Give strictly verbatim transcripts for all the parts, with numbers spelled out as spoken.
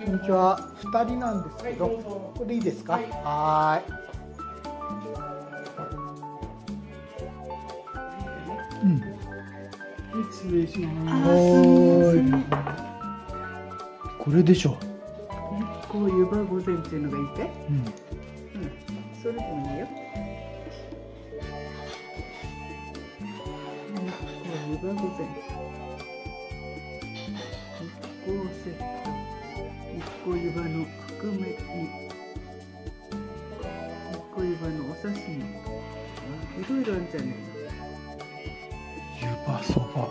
こんにちは。ふたりなんですけど、ここでいいですか？はーい。うん。失礼します。はい。これでしょ。 こういうバー御前っていうのがいて。うん。うん。それでもいいよ。こういうバー御前。日光セット。日光湯葉の含めに。日光湯葉のお刺身。いろいろあるんじゃね湯葉そば。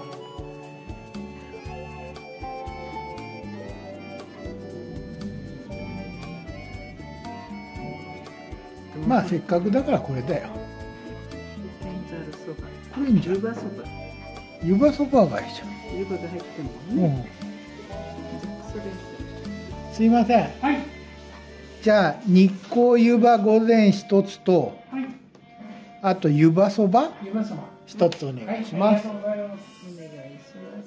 まあせっかくだからこれだよ。 天ざるそば。 これいいんじゃん。 湯葉そば。 湯葉そばがいいじゃん。 湯葉が入ってるもんね。うん、それすいません。はい。じゃあ日光湯葉御膳一つと、はい、あと湯葉そば一つお願いします。はい、ありがとうございます。お願いします。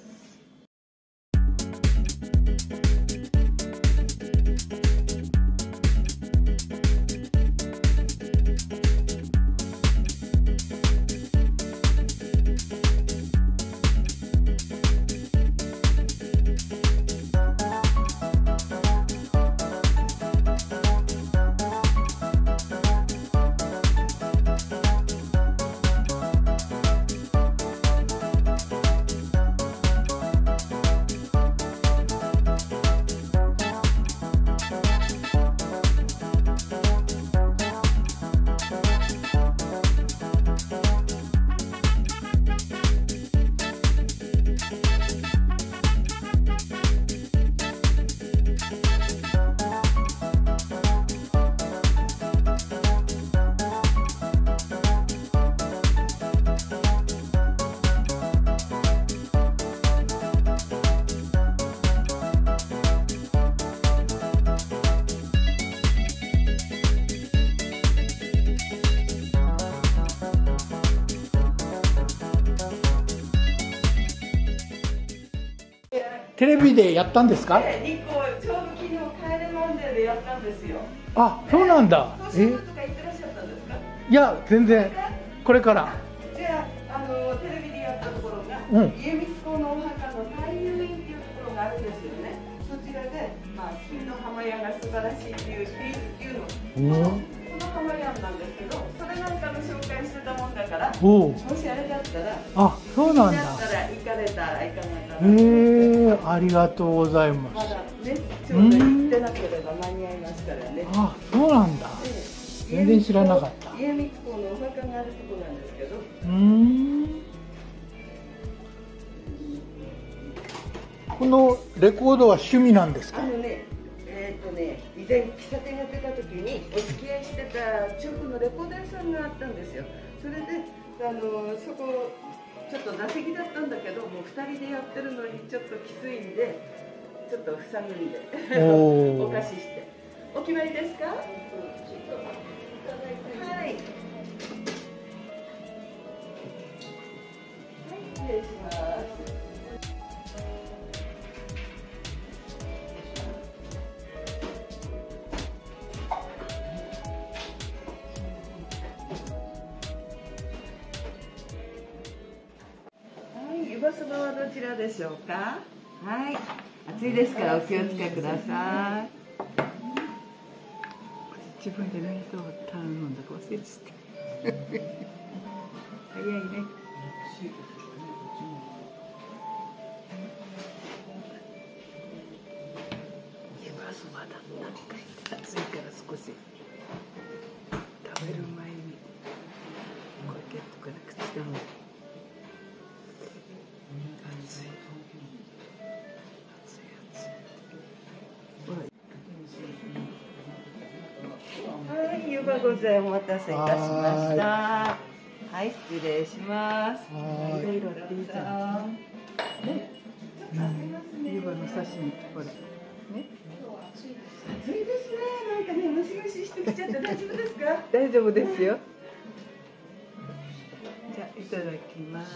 テレビでやったんですか？ ええ、日光ちょうど昨日帰れマンデーでやったんですよ。 あ、そうなんだ。 ええ、とか行ってらっしゃったんですか？ いや、全然これから。 じゃあ、あのテレビでやったところが、 うん、 家光公のお墓の太夫院っていうところがあるんですよね。そちらで、まあ金の浜屋が素晴らしいっていうっていうの。うん、この浜屋なんですけど、それなんかの紹介してたもんだから、もしあれだったら、 あ、そうなんだ。 だったら行かれたら行かないかな。 へえ、ありがとうございます。 まだね、ちょうど行ってなければ間に合いますからね。 あ、そうなんだ。全然知らなかった。 家光公のお墓があるところなんですけど。 うーん。このレコードは趣味なんですか？ あのね、えっとね、以前喫茶店やってた時にお付き合いしてた直のレコード屋さんがあったんですよ。それで、あのそこちょっと座席だったんだけど、もうふたりでやってるのにちょっときついんで、ちょっと塞ぐんでお貸しして。お決まりですか？はい。はい、失礼します。湯葉そばはどちらでしょうか？はい。暑いですからお気をつけください。自分で何と頼んだか忘れちゃった。早いね。湯葉そばだった。暑いから少し食べる前にこれゲットかなくちだもん。はい、湯葉御膳お待たせいたしました。はい、失礼します。いろいろっていいじゃん。ね、湯葉の刺身、これ。ね。暑いですね。なんかね、ムシムシしてきちゃって大丈夫ですか？大丈夫ですよ。じゃあ、いただきます。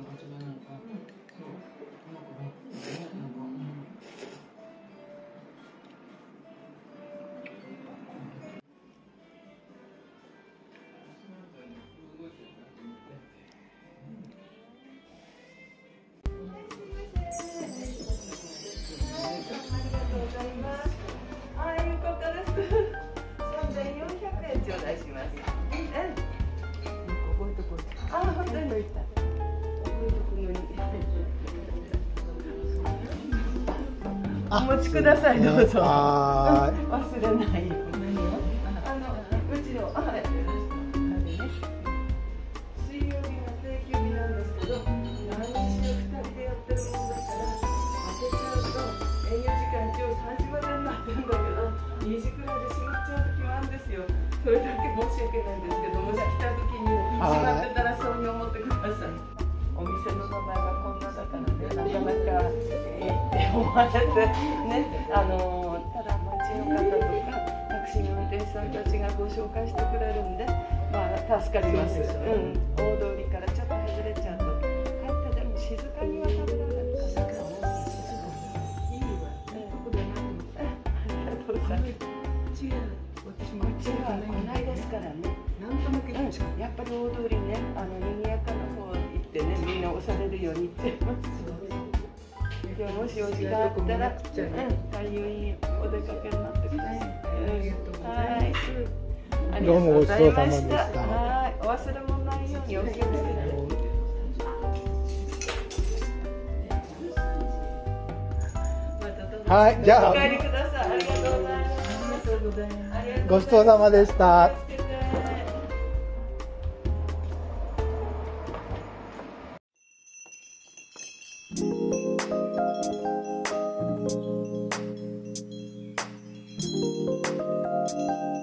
お持ちください、どうぞ。忘れないよ。あの、うちの、あれ、水曜日が定休日なんですけど、何日をふたりでやってるもんだから、当てちゃうと、営業時間一応さんじまでになってるんだけど、にじくらいで閉まっちゃう時もあるんですよ。それだけ申し訳ないんですけど、もし来た時に閉まってたらそうに思ってください。お店の名前がこんなだからね、なかなかええって思われてね、あのただ町の方とかタクシーの運転手さんたちがご紹介してくれるんで、まあ助かります。うん、大通りからちょっと外れちゃうと、帰ってでも静かには食べられるかな。いいわ。ここで何も。ありがとうございます。私もこっちは来ないですからね。なんとなくやっぱり大通りね、あの賑やかな方行ってね、みんな押されるように言ってます。今日もしお時間あったら、太陽にお出かけになってください。はい。 どうもごちそうさまでした。 はい、お忘れ物ないようにお気をつけて。 はい、じゃあ。 お帰りください。ありがとうございます。 ごちそうさまでした。Thank you.